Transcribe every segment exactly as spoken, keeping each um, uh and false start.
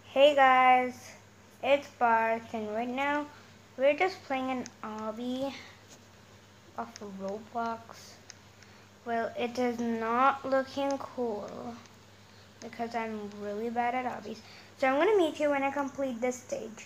Hey guys, it's Barth, and right now we're just playing an obby off of Roblox. Well, it is not looking cool because I'm really bad at obbies. So I'm gonna meet you when I complete this stage.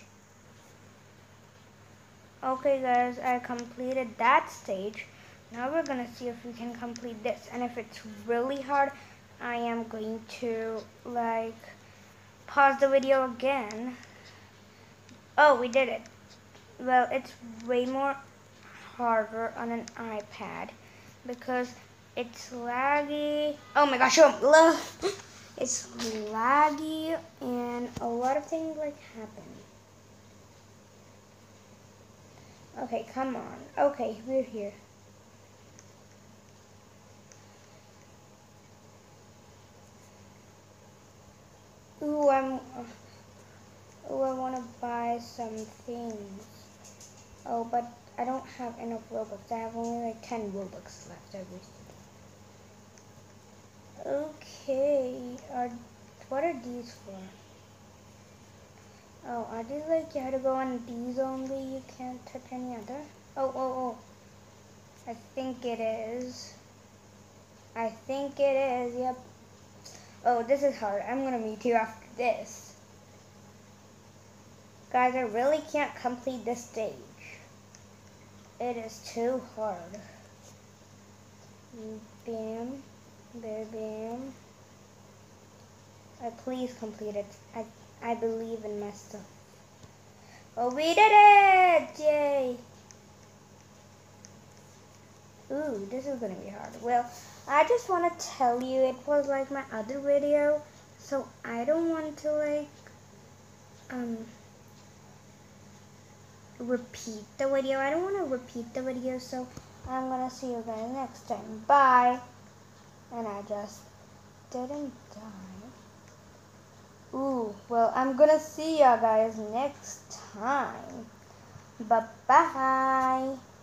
Okay guys, I completed that stage. Now we're gonna see if we can complete this, and if it's really hard, I am going to like pause the video again. Oh, we did it. Well, it's way more harder on an iPad because it's laggy. Oh my gosh, oh, it's laggy and a lot of things like happen. Okay, come on. Okay, we're here. Ooh, I'm. Ooh, I want to buy some things. Oh, but I don't have enough Robux. I have only like ten Robux left. Every. Okay. Are what are these for? Oh, are these like you have to go on these only? You can't touch any other? Oh, oh, oh. I think it is. I think it is, yep. Oh, this is hard. I'm gonna meet you after this. Guys, I really can't complete this stage. It is too hard. Bam. Bam, bam. Uh, please complete it. I, I believe in myself. Oh, we did it! Yay! Ooh, this is gonna be hard. Well, I just want to tell you it was like my other video, so I don't want to like um repeat the video. I don't want to repeat the video, so I'm gonna see you guys next time. Bye. And I just didn't die. Ooh, well, I'm gonna see you guys next time. Bye bye.